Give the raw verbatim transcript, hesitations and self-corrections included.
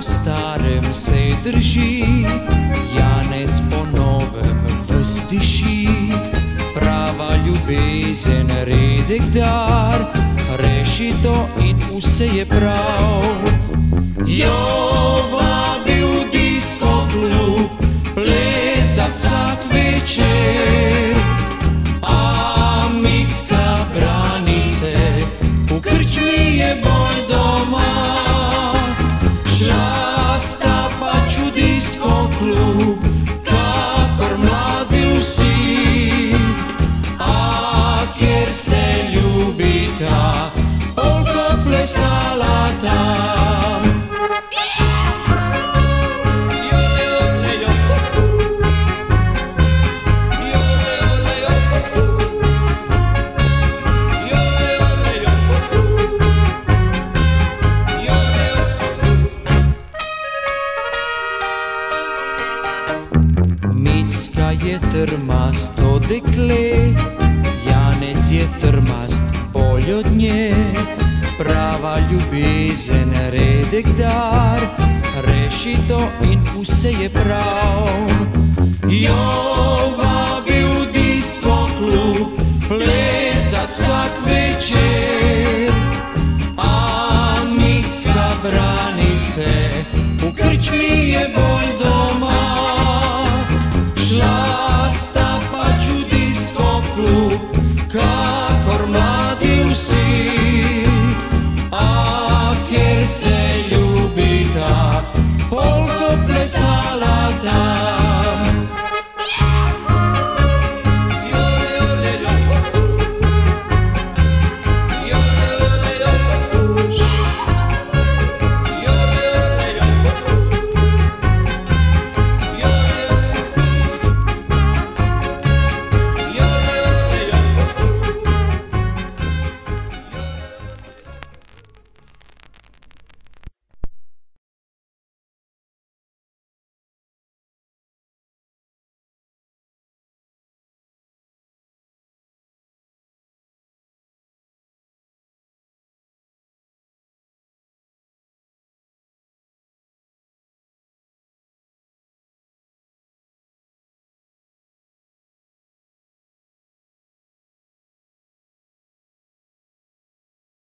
starem se drži, Janez ponovem vzdiši. Prava ljubezen redek dar, rešito in vse je prav. Jo vabi v disko klub, plesat vsak večer. A Micka brani se, v krčmi je bolj doma. Šla pač v disko klub, kakor mladi vsi. A kjer se ljubita, Olga plesala tam. Micka je trmasto dekle, Janez je trmast bolj od nje. Prava ljubezen redek dar, rešito in vse je prav. Jo